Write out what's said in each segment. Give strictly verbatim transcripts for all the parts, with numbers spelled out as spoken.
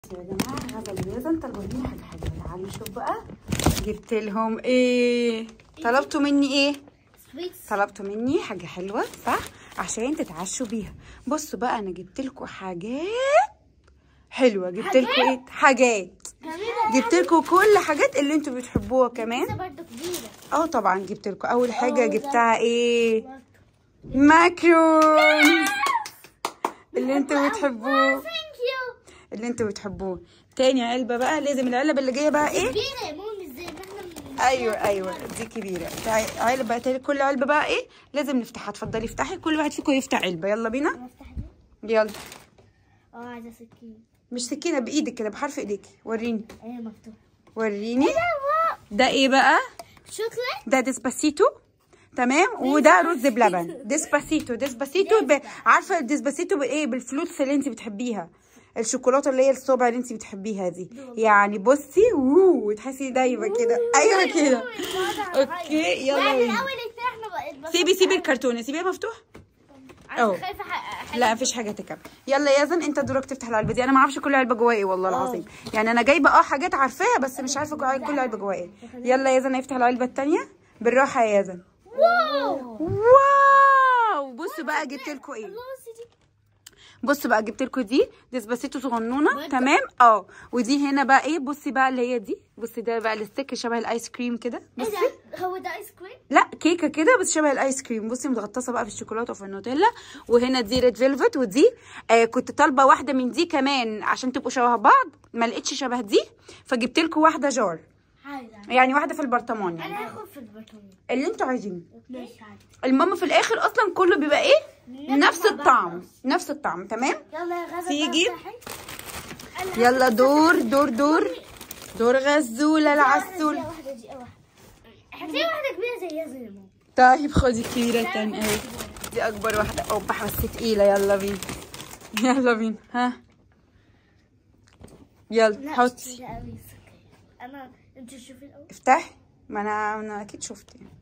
يا جماعه هذا اليازن طلبوا مني حاجه حلوه. تعالوا نشوف بقى جبت لهم ايه. طلبتوا مني ايه؟ طلبتوا مني حاجه حلوه صح عشان تتعشوا بيها. بصوا بقى انا جبت لكم حاجات حلوه. جبت لكم ايه؟ حاجات جبت لكم كل حاجات اللي انتوا بتحبوها كمان. اه طبعا جبت لكم. اول حاجه جبتها ايه؟ ماكرون اللي انتوا بتحبوه اللي انتوا بتحبوه. تاني علبه بقى لازم العلبه اللي جايه بقى ايه؟ كبيره يا مامي ازاي احنا. ايوه ايوه دي كبيره. علبه تاني كل علبه بقى ايه لازم نفتحها. اتفضلي افتحي. كل واحد فيكم يفتح علبه. يلا بينا. يلا. اه عايزه سكينه. مش سكينه بايدك كده بحرف ايديك. وريني. ايه مفتوح. وريني. ده ايه بقى؟ شوكليت. ده ديسباسيتو تمام. وده رز بلبن. ديسباسيتو ديسباسيتو ب... عارفه الديسباسيتو بايه؟ بالفلوتس اللي انت بتحبيها. الشوكولاته اللي هي الصوبع اللي انت بتحبيها دي. يعني بصي ووو تحسي دايما كده. ايوه كده. اوكي يلا بينا. سيبي سيبي الكرتونه سيبيها مفتوح. اهو. لا مفيش حاجه تكمل. يلا يا زن انت دورك تفتح العلبه دي. انا ما اعرفش كل علبه جواها ايه والله العظيم. يعني انا جايبه اه حاجات عارفاها بس مش عارفه كل علبه جواها ايه. يلا يا زن افتح العلبه الثانيه بالراحه يا زن. واو واو. بصوا بقى جبت لكم ايه. بصوا بقى جبت لكم دي ديسباسيتو صغنونه تمام. اه ودي هنا بقى ايه. بصي بقى اللي هي دي. بصي ده بقى الستيك شبه الايس كريم كده. بصي ايه ده؟ هو ده ايس كريم؟ لا كيكه كده بس شبه الايس كريم. بصي متغطسه بقى في الشوكولاته وفي النوتيلا. وهنا دي ريد فيلفت. ودي آه كنت طالبه واحده من دي كمان عشان تبقوا شبه بعض. ما لقيتش شبه دي فجبت لكم واحده جار. يعني واحده في البرطمان. يعني انا هاخد في البرطمان اللي انتوا عايزينه. ماشي. المهم في الاخر اصلا كله بيبقى ايه؟ نفس الطعم. نفس الطعم تمام. يلا يا غزه تيجي. يلا دور دور دور دور غزوله العسول. واحده دي واحده. هاتي واحده كبيره زيها زي ماما. طيب خدي الكبيره التانية اهي. دي اكبر واحده. اوبا بس تقيله. يلا بينا. يلا بينا. ها يلا حطي. انا انت شوفي الاول. افتحي. ما انا انا اكيد شفت يعني.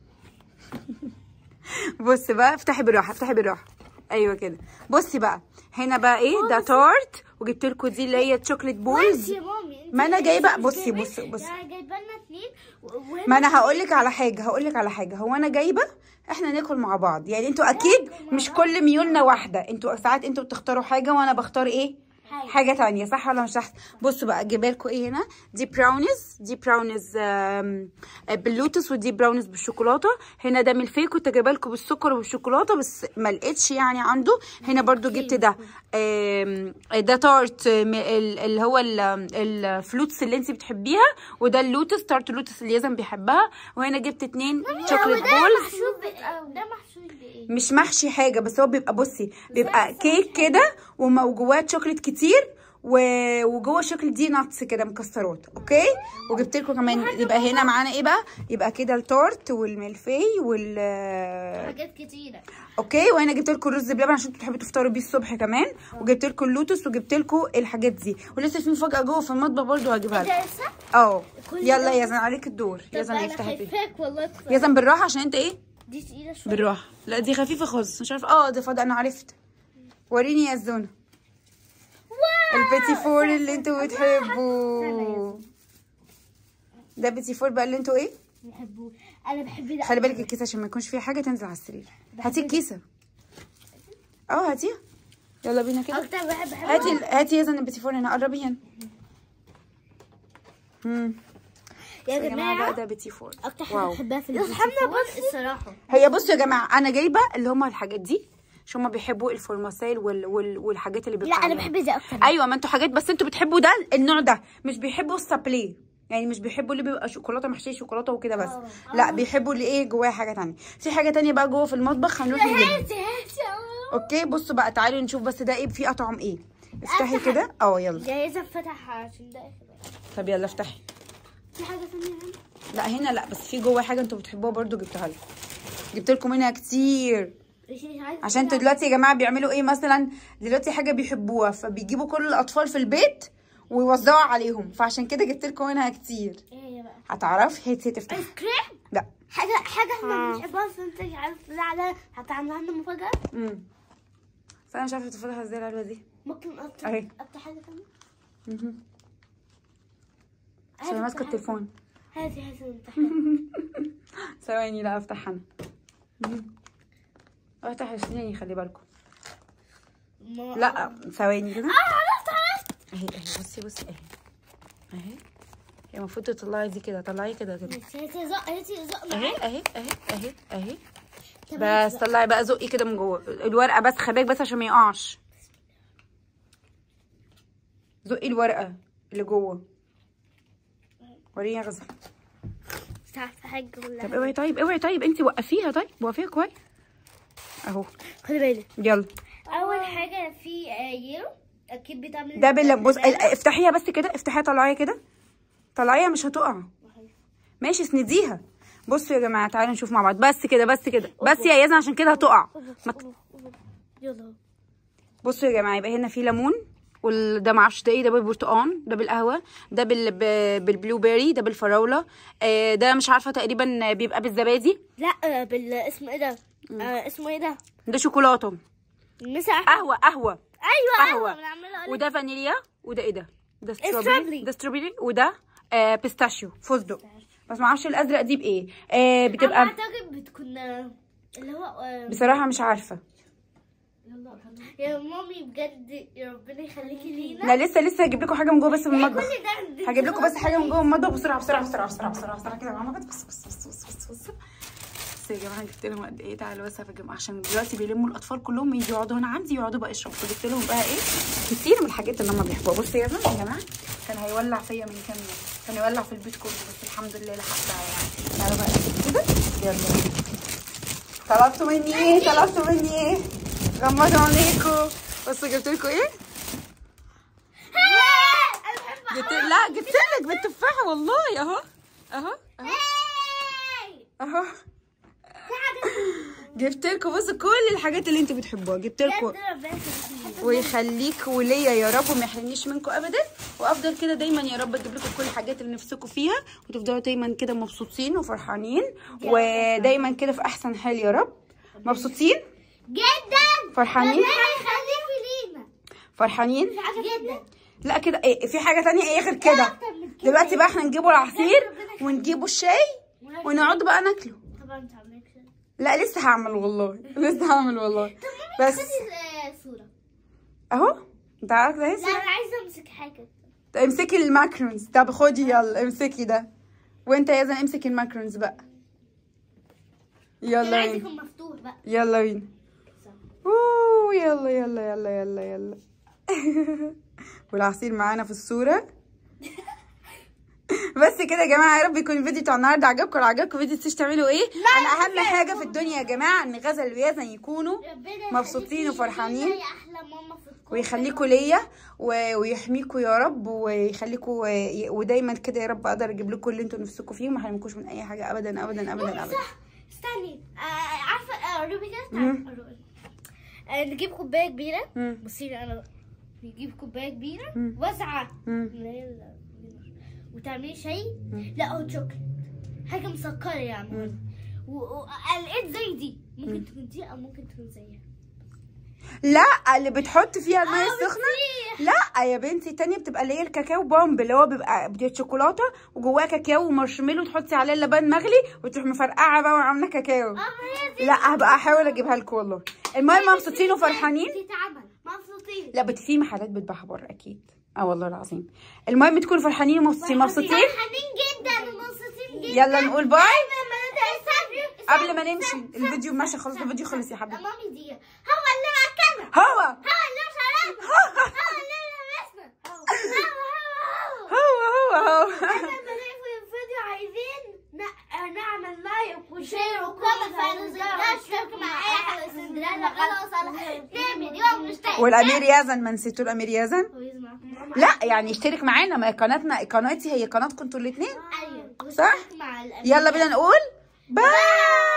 بصي بقى افتحي بالراحه افتحي بالراحه. ايوه كده. بصي بقى هنا بقى ايه ده تارت. وجبت لكم دي اللي هي تشوكليت بولز. ما انا جايبه. بصي بصي بصي يعني جايبه لنا اتنين. ما انا هقول لك على حاجه هقول لك على حاجه. هو انا جايبه احنا ناكل مع بعض. يعني انتوا اكيد مش كل ميولنا واحده. انتوا ساعات انتوا بتختاروا حاجه وانا بختار ايه حاجه تانية صح ولا مش صح؟ بصوا بقى جايبه لكم ايه هنا. دي براونيز. دي براونيز باللوتس. ودي براونيز بالشوكولاته. هنا ده ملفيه كنت جايبه لكم بالسكر وبالشوكولاته بس ما لقيتش يعني عنده. هنا برده جبت ده ده تارت اللي هو الفلوتس اللي انت بتحبيها. وده اللوتس تارت اللوتس اللي يزن بيحبها. وهنا جبت اتنين شوكليت بولز. ده محشي بايه؟ مش محشي حاجه بس هو بيبقى بصي بيبقى كيك كده وجواه شوكليت كتير وجوه الشوكليت دي ناتس كده مكسرات. اوكي. وجبت لكم كمان يبقى هنا معانا ايه بقى. يبقى كده التورت والملفي وال حاجات كتيره. اوكي. وهنا جبت لكم الرز بلبن عشان انتوا بتحبوا تفطروا بيه الصبح كمان. وجبت لكم اللوتس وجبت لكم الحاجات دي. ولسه في مفاجاه جوه في المطبخ برده هجيبها لكم. اه يلا يا زن عليك الدور. يا زن يفتح بيه. يا زن بالراحه عشان انت ايه دي تقيله شويه. بالراحه. لا دي خفيفه خالص. مش عارفه. اه ده فاضي. انا عرفت. وريني يا زونه البيتي فور اللي انتوا بتحبوه. ده بيتي فور بقى اللي انتوا ايه بحبوه. انا بحب ده. خلي بالك الكيسه عشان ما يكونش فيها حاجه تنزل على السرير. هاتي الكيسه. اه هاتيها. يلا بينا كده. اكتر بحب بحب هاتي هاتي يا زن البيتي فور هنا. قربي هنا. امم يا جماعه بقى ده بيتي فور. اكتر حاجه بحبها في البيتي فور الصراحه. هي بصوا يا جماعه انا جايبه اللي هم الحاجات دي عشان هما بيحبوا الفورماسيل وال... وال... والحاجات اللي بيبقى. لا انا بحب دي اكتر. ايوه ما انتوا حاجات بس انتوا بتحبوا ده النوع ده. مش بيحبوا السابليه. يعني مش بيحبوا اللي بيبقى شوكولاته محشيه شوكولاته وكده بس. أوه. لا بيحبوا اللي ايه جواه حاجه ثانيه. في حاجه ثانيه بقى جوه في المطبخ هنروح نجيبها. اوكي بصوا بقى تعالوا نشوف بس ده ايه فيه اطعم ايه. افتحي كده. اه يلا جايزه فتح عشان ده. طب يلا افتحي. في حاجه ثانيه هنا؟ لا هنا لا بس في جوه حاجه انتوا بتحبوها برده جبتها لكم. جبت لكم منها كتير. عشان انتوا دلوقتي يا جماعه بيعملوا ايه مثلا دلوقتي حاجه بيحبوها فبيجيبوا كل الاطفال في البيت ويوزعوا عليهم. فعشان كده جبت لكم منها كتير. ايه بقى؟ هتعرفي هاتي تفتحي. ايس كريم؟ لا حاجه حاجه احنا بنحبها بس انت عارف. لا لا هتعملها لنا مفاجاه. امم فانا مش عارفه تفتحها ازاي العلبه دي. ممكن اكتر اهي. اكتر حاجه ثانيه. عشان ماسكه التليفون. هاتي هاتي ثواني لا افتح انا. افتح اسناني خلي بالكم. لا ثواني كده. اه عرفت عرفت. اهي اهي بصي بصي اهي اهي. هي المفروض تطلعي دي كده، طلعي كده كده. هاتي زق هاتي زق اهي اهي اهي اهي اهي. بس طلعي بقى زقي كده من جوه الورقه بس، خلي بالك بس عشان ما يقعش. زقي الورقه اللي جوه. وريني يا غزل. مش عارفه حاجه كلها. طب اوعي طيب اوعي طيب انت وقفيها طيب، وقفيها كويس اهو. خدي بالك. يلا. اول حاجه في يلو اكيد بتعمل ده بال بص افتحيها بس كده، افتحيها طلعيها كده، طلعيها مش هتقع. ماشي اسنديها. بصوا يا جماعه تعالوا نشوف مع بعض. بس كده بس كده بس يا يزن عشان كده هتقع. يلا. بصوا يا جماعه يبقى هنا في ليمون، وده معرفش ده ايه، ده بالبرتقال، ده بالقهوه، ده بال بالبلو بيري، ده بالفراوله، آه ده مش عارفه تقريبا بيبقى بالزبادي. لا بال اسمه ايه ده؟ آه اسمه ايه ده؟ ده شوكولاته. مسح قهوه قهوه ايوه قهوه. قهوه. وده فانيليا، وده ايه ده؟ ده ستروبري. ستروبري، ده ستروبري، وده آه بيستاشيو فستق، بس ما اعرفش الازرق دي بايه. آه بتبقى انا اعتقد بتكون اللي هو آه بصراحه مش عارفه. يا مامي بجد يا ربنا يخليكي لينا. لا لسه لسه هجيب لكم حاجه من جوه بس من المطبخ. كل ده هجيب لكم بس حاجه من جوه المطبخ بسرعه بسرعه بسرعه بسرعه بسرعه بسرعه كده يا ماما. بس بس بس بس بس بس بس يا جماعه جبت لهم قد ايه. تعالوا بس يا جماعه عشان دلوقتي بيلموا الاطفال كلهم يجوا يقعدوا هنا عندي يقعدوا بقى يشربوا. جبت لهم بقى ايه كتير من الحاجات اللي هم بيحبوها. بصوا يا جماعه كان هيولع فيا من كام يوم، كان يولع في البيت كله بس الحمد لله لحقتها يعني. تعالوا بقى كده يلا. طلبتوا مني ايه؟ طلبتوا مني ايه؟ غمضوا عينيكم. بصوا جبت لكم ايه؟ جبت لا جبت لك بالتفاحه والله اهو اهو اهو اهو. جبت لكم بصوا كل الحاجات اللي انتوا بتحبوها جبت لكم. ويخليك وليا يا رب وما يحرمنيش منكم ابدا، وافضل كده دايما يا رب اجيب لكم كل الحاجات اللي نفسكم فيها، وتفضلوا دايما كده مبسوطين وفرحانين ودايما كده في احسن حال يا رب. مبسوطين جدا فرحانين لينا فرحانين جدا. لا كده ايه في حاجه ثانيه ايه غير كده؟ دلوقتي بقى احنا نجيبوا العصير ونجيبوا الشاي ونقعد بقى ناكله. طبعا انت عامله كده. لا لسه هعمل والله لسه هعمل والله. بس صوره اهو انت عارفه اهي. لا انا عايزه امسك حاجه. امسكي الماكرونز. طب خدي يلا امسكي ده، وانت يا زن امسكي الماكرونز بقى. يلا عايز بينا يكون مفتوح بقى. يلا بينا. اوه يلا يلا يلا يلا يلا. والعصير معانا في الصوره. بس كده يا جماعه يا رب يكون الفيديو بتاع النهارده عجبكم. لو عجبكم الفيديو تنسوش تعملوا ايه؟ انا اهم حاجه في الدنيا يا جماعه ان غزل ويزن يكونوا مبسوطين وفرحانين ويخليكوا ليا ويحميكوا يا رب ويخليكوا ودايما كده يا رب اقدر اجيب لكم اللي انتوا نفسكم فيه وما احرمكوش من اي حاجه ابدا ابدا ابدا ابدا. استني عارفه روبي كده نجيب كوبايه كبيره. بصي لي انا نجيب كوبايه كبيره واسعه وتعملي شاي. لا هو شوكليت حاجه مسكره يعني. ولقيت زي دي ممكن تكون دي او ممكن تكون زيها. لا اللي بتحط فيها الميه السخنه. لا يا بنتي التانية بتبقى اللي هي الكاكاو بامب اللي هو بيبقى بدي شوكولاته وجواها كاكاو ومارشميلو وتحطي عليه اللبن مغلي وتروح مفرقعه بقى وعامله كاكاو. لا هبقى احاول اجيبها لكم والله. المهم مبسوطين وفرحانين. مبسوطين. لا بت في محلات بتبيعها بره اكيد. اه والله العظيم. المهم تكونوا فرحانين ومبسوطين. مبسوطين فرحانين جدا ومبسوطين جدا. يلا نقول باي قبل ما نمشي. الفيديو ماشي خلاص. الفيديو خلص يا حبيبي. مامي دي هو اللي مكانها. هو هو اللي شربنا. هو اللي لمسنا. هو هو هو احنا في الفيديو عايزين نعمل لايك وشير وكومنت واشترك مع اي حاجه سندريلا خلاص اثنين مليون مشترك. والامير يزن ما نسيتوا الامير يزن. لا يعني اشترك معانا. ما قناتنا قناتي هي قناتكم انتوا الاثنين. ايوه صح. يلا بينا نقول باي.